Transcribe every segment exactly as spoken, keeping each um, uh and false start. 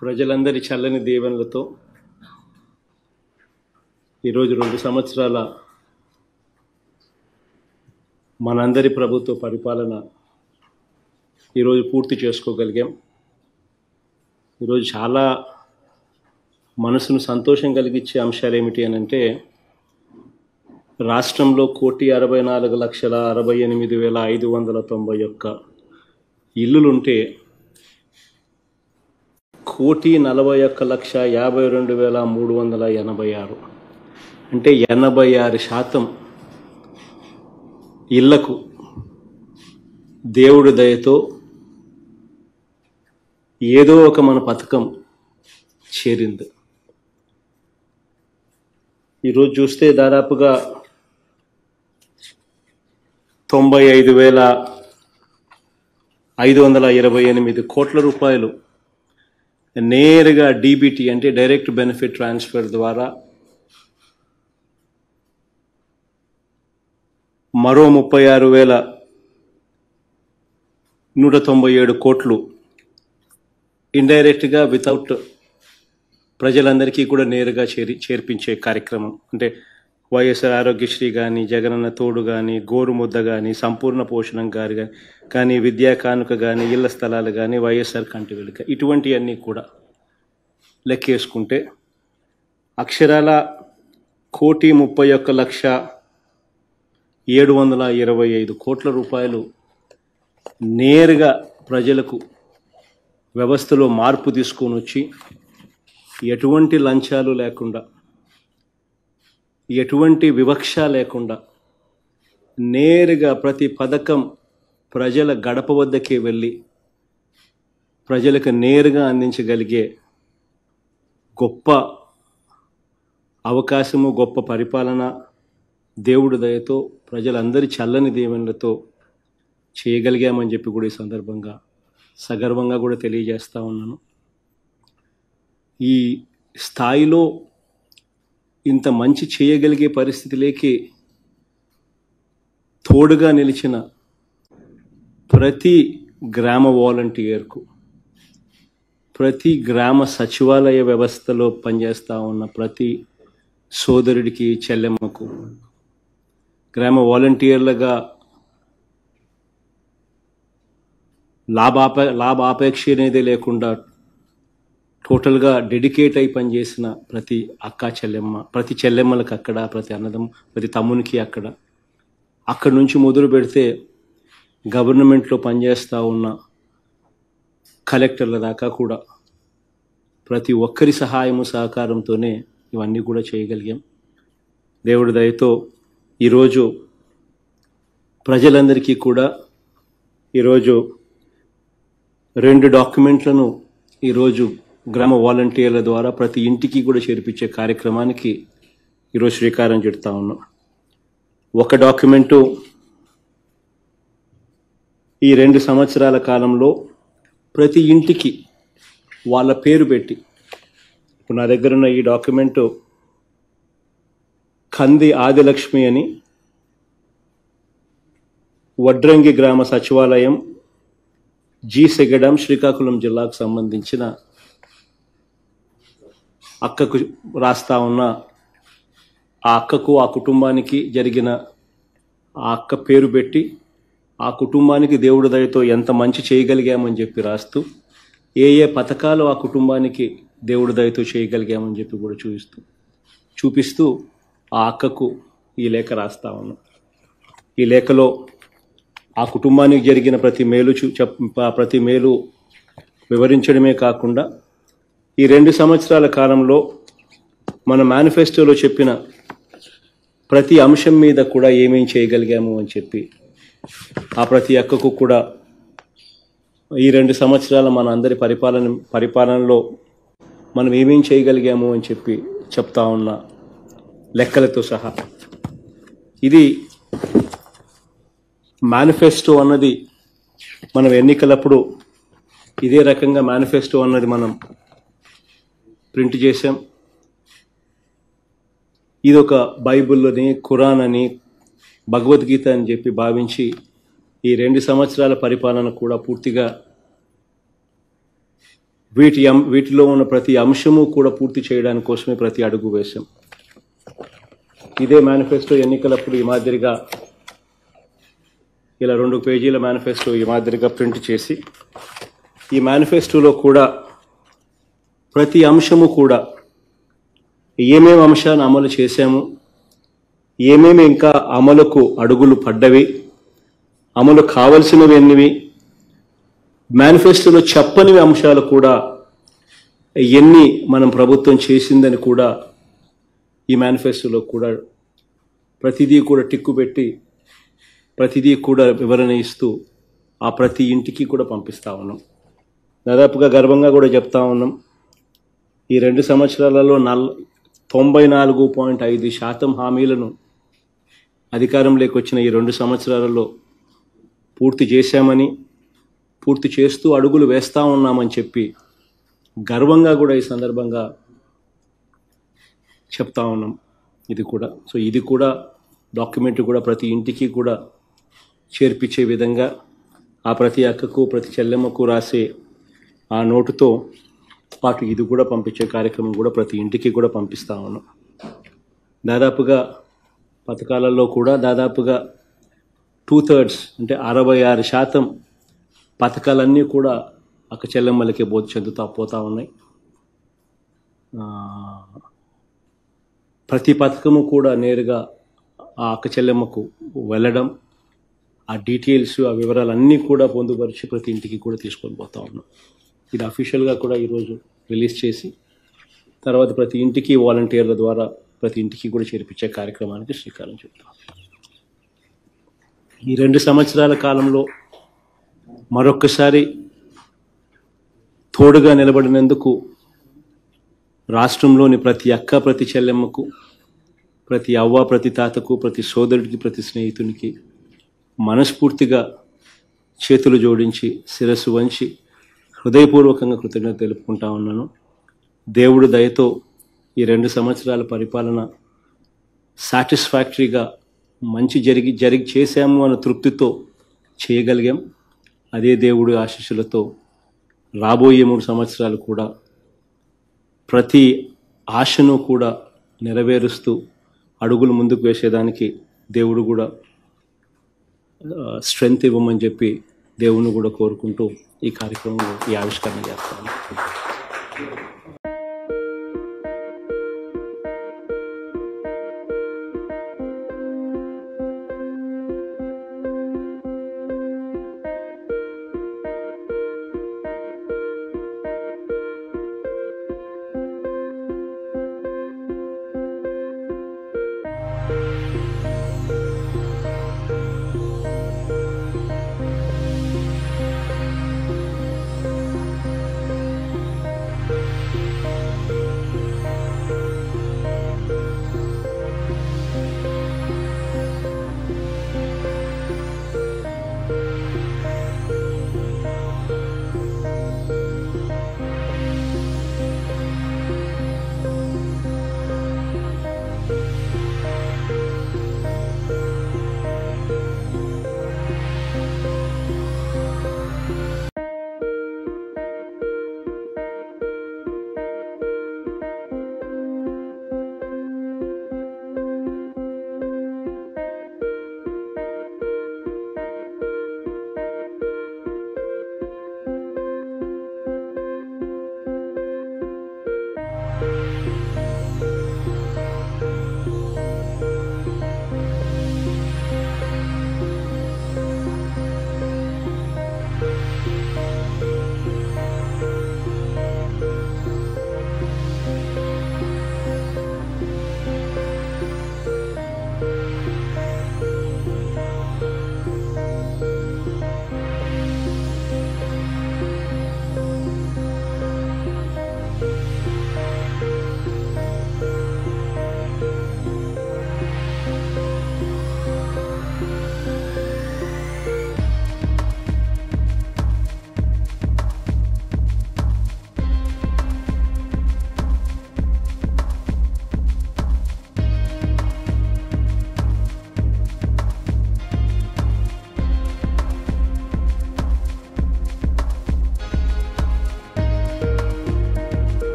ప్రజలందరి చల్లని దీవెనలతో ఈరోజు రెండు సంవత్సరాల మనందరి ప్రభుత్వ పరిపాలన ఈరోజు పూర్తి చేసుకోగలిగాం. ఈరోజు చాలా మనసును సంతోషం కలిగించే అంశాలు ఏమిటి అని అంటే, రాష్ట్రంలో కోటి అరవై నాలుగు లక్షల అరవై ఎనిమిది వేల ఐదు వందల తొంభై ఒక్క ఇల్లులుంటే కోటి నలభై ఒక్క లక్ష యాభై రెండు వేల మూడు వందల ఎనభై ఆరు అంటే ఎనభై ఆరు శాతం ఇళ్లకు దేవుడి దయతో ఏదో ఒక మన పథకం చేరింది. ఈరోజు చూస్తే దాదాపుగా తొంభై ఐదు వేల ఐదు వందల ఇరవై ఎనిమిది కోట్ల రూపాయలు నేరుగా డీబీటీ అంటే డైరెక్ట్ బెనిఫిట్ ట్రాన్స్ఫర్ ద్వారా మరో ముప్పై ఆరు వేల నూట తొంభై ఏడు కోట్లు ఇండైరెక్ట్గా వితౌట్ ప్రజలందరికీ కూడా నేరుగా చేరి చేర్పించే కార్యక్రమం. అంటే వైఎస్ఆర్ ఆరోగ్యశ్రీ కానీ, జగనన్న తోడు కానీ, గోరుముద్ద కానీ, సంపూర్ణ పోషణం గారి కానీ, విద్యా కానుక కానీ, ఇళ్ల స్థలాలు కానీ, వైఎస్ఆర్ కంటి వెలుక, ఇటువంటివన్నీ కూడా లెక్కేసుకుంటే అక్షరాల కోటి ముప్పై ఒక్క లక్ష ఏడు వందల ఇరవై ఐదు కోట్ల రూపాయలు నేరుగా ప్రజలకు వ్యవస్థలో మార్పు తీసుకొని వచ్చి ఎటువంటి లంచాలు లేకుండా, ఎటువంటి వివక్ష లేకుండా నేరుగా ప్రతి పథకం ప్రజల గడప వద్దకే వెళ్ళి ప్రజలకు నేరుగా అందించగలిగే గొప్ప అవకాశము, గొప్ప పరిపాలన దేవుడి దయతో ప్రజలందరి చల్లని దీవెనలతో చేయగలిగామని చెప్పి కూడా ఈ సందర్భంగా సగర్వంగా కూడా తెలియజేస్తూ ఉన్నాను. ఈ స్థాయిలో ఇంత మంచి చేయగలిగే పరిస్థితిలోకి తోడుగా నిలిచిన ప్రతి గ్రామ వాలంటీర్కు, ప్రతి గ్రామ సచివాలయ వ్యవస్థలో పనిచేస్తూ ఉన్న ప్రతి సోదరుడికి, చెల్లెమ్మకు, గ్రామ వాలంటీర్లుగా లాభాప లాభాపేక్ష అనేది లేకుండా టోటల్గా డెడికేట్ అయి పనిచేసిన ప్రతి అక్క చెల్లెమ్మ, ప్రతి చెల్లెమ్మలకు అక్కడ, ప్రతి అన్నదమ్ము, ప్రతి తమ్మునికి అక్కడ, అక్కడి నుంచి మొదలు పెడితే గవర్నమెంట్లో పనిచేస్తూ ఉన్న కలెక్టర్ల దాకా కూడా ప్రతి ఒక్కరి సహాయము సహకారంతోనే ఇవన్నీ కూడా చేయగలిగాం. దేవుడి దయతో ఈరోజు ప్రజలందరికీ కూడా ఈరోజు రెండు డాక్యుమెంట్లను ఈరోజు గ్రామ వాలంటీర్ల ద్వారా ప్రతి ఇంటికి కూడా చేర్పించే కార్యక్రమానికి ఈరోజు శ్రీకారం చుడతా ఉన్నాం. ఒక డాక్యుమెంటు ఈ రెండు సంవత్సరాల కాలంలో ప్రతి ఇంటికి వాళ్ళ పేరు పెట్టి, ఇప్పుడు నా దగ్గర ఉన్న ఈ డాక్యుమెంటు కంది ఆదిలక్ష్మి అని వడ్రంగి గ్రామ సచివాలయం, జి సెగడం, శ్రీకాకుళం జిల్లాకు సంబంధించిన అక్కకు రాస్తా ఉన్న ఆ అక్కకు, ఆ కుటుంబానికి జరిగిన ఆ అక్క పేరు పెట్టి ఆ కుటుంబానికి దేవుడి దయతో ఎంత మంచి చేయగలిగామని చెప్పి రాస్తూ, ఏ ఏ పథకాలు ఆ కుటుంబానికి దేవుడి దయతో చేయగలిగామని చెప్పి కూడా చూపిస్తూ చూపిస్తూ ఆ అక్కకు ఈ లేఖ రాస్తా ఉన్నాం. ఈ లేఖలో ఆ కుటుంబానికి జరిగిన ప్రతి మేలు చూ చెప్ ప్రతి మేలు వివరించడమే కాకుండా ఈ రెండు సంవత్సరాల కాలంలో మన మేనిఫెస్టోలో చెప్పిన ప్రతి అంశం మీద కూడా ఏమేం చేయగలిగాము అని చెప్పి ఆ ప్రతి అక్కకు కూడా ఈ రెండు సంవత్సరాల మన అందరి పరిపాలన పరిపాలనలో మనం ఏమేం చేయగలిగాము అని చెప్పి చెప్తా ఉన్న లెక్కలతో సహా. ఇది మేనిఫెస్టో అన్నది మనం ఎన్నికలప్పుడు ఇదే రకంగా మేనిఫెస్టో అన్నది మనం ప్రింట్ చేసాం. ఇది ఒక బైబిల్ని, ఖురాన్ అని, భగవద్గీత అని చెప్పి భావించి ఈ రెండు సంవత్సరాల పరిపాలన కూడా పూర్తిగా వీటి అం- వీటిలో ఉన్న ప్రతి అంశము కూడా పూర్తి చేయడానికి కోసమే ప్రతి అడుగు వేశాం. ఇదే మేనిఫెస్టో ఎన్నికలప్పుడు ఈ మాదిరిగా ఇలా రెండు పేజీల మేనిఫెస్టో ఈ మాదిరిగా ప్రింట్ చేసి ఈ మేనిఫెస్టోలో కూడా ప్రతి అంశము కూడా ఏమేమి అంశాన్ని అమలు చేశాము, ఏమేమి ఇంకా అమలుకు అడుగులు పడ్డవి, అమలు కావలసినవి ఎన్నివి, మేనిఫెస్టోలో చెప్పనివి అంశాలు కూడా ఎన్ని మనం ప్రభుత్వం చేసిందని కూడా ఈ మేనిఫెస్టోలో కూడా ప్రతిదీ కూడా టిక్కు పెట్టి ప్రతిదీ కూడా వివరణ ఇస్తూ ఆ ప్రతి ఇంటికి కూడా పంపిస్తూ ఉన్నాం. దాదాపుగా గర్వంగా కూడా చెప్తా ఉన్నాం, ఈ రెండు సంవత్సరాలలో నల్ తొంభై నాలుగు పాయింట్ ఐదు శాతం హామీలను అధికారంలోకి వచ్చిన ఈ రెండు సంవత్సరాలలో పూర్తి చేశామని, పూర్తి చేస్తూ అడుగులు వేస్తూ ఉన్నామని చెప్పి గర్వంగా కూడా ఈ సందర్భంగా చెప్తా ఉన్నాం. ఇది కూడా సో ఇది కూడా డాక్యుమెంట్ కూడా ప్రతి ఇంటికి కూడా చేర్పించే విధంగా ఆ ప్రతి అక్కకు ప్రతి చెల్లెమ్మకు రాసే ఆ నోటుతో పాటు ఇది కూడా పంపించే కార్యక్రమం కూడా ప్రతి ఇంటికి కూడా పంపిస్తా ఉన్నాం. దాదాపుగా పథకాలలో కూడా దాదాపుగా టూ థర్డ్స్ అంటే అరవై ఆరు శాతం పథకాలన్నీ కూడా అక్క చెల్లెమ్మలకే బోధ చెందుతా పోతా ఉన్నాయి. ఆ, ప్రతి పథకము కూడా నేరుగా ఆ అక్క చెల్లెమ్మకు వెళ్ళడం, ఆ డీటెయిల్స్ ఆ వివరాలు అన్నీ కూడా పొందుపరిచి ప్రతి ఇంటికి కూడా తీసుకొని పోతా ఉన్నాం. ఇది అఫీషియల్గా కూడా ఈరోజు రిలీజ్ చేసి తర్వాత ప్రతి ఇంటికి వాలంటీర్ల ద్వారా ప్రతి ఇంటికి కూడా చేర్పించే కార్యక్రమానికి శ్రీకారం చుట్టాం. ఈ రెండు సంవత్సరాల కాలంలో మరొక్కసారి తోడుగా నిలబడినందుకు రాష్ట్రంలోని ప్రతి అక్క ప్రతి చెల్లెమ్మకు, ప్రతి అవ్వ ప్రతి తాతకు, ప్రతి సోదరుడికి, ప్రతి స్నేహితునికి మనస్ఫూర్తిగా చేతులు జోడించి శిరస్సు వంచి హృదయపూర్వకంగా కృతజ్ఞత తెలుపుకుంటా ఉన్నాను. దేవుడు దయతో ఈ రెండు సంవత్సరాల పరిపాలన సాటిస్ఫాక్టరీగా మంచి జరిగి జరిగి చేశాము అన్న తృప్తితో చేయగలిగాం. అదే దేవుడి ఆశీస్సులతో రాబోయే మూడు సంవత్సరాలు కూడా ప్రతి ఆశను కూడా నెరవేరుస్తూ అడుగులు ముందుకు వేసేదానికి దేవుడు కూడా స్ట్రెంగ్త్ ఇవ్వమని చెప్పి దేవుణ్ణి కూడా కోరుకుంటూ ఈ కార్యక్రమంలో ఈ ఆవిష్కరణ చేస్తాను.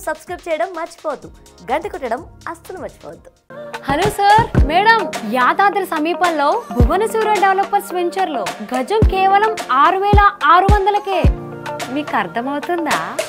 సబ్స్క్రైబ్ చేయడం మర్చిపోవద్దు. గంట కొట్టడం అస్సలు మర్చిపోవద్దు. హలో సార్, మేడం, యాదాద్రి సమీపంలో భువనసూర డెవలపర్స్ వెంచర్ లో గజం కేవలం ఆరు వేల ఆరు వందలకే. మీకు అర్థమవుతుందా?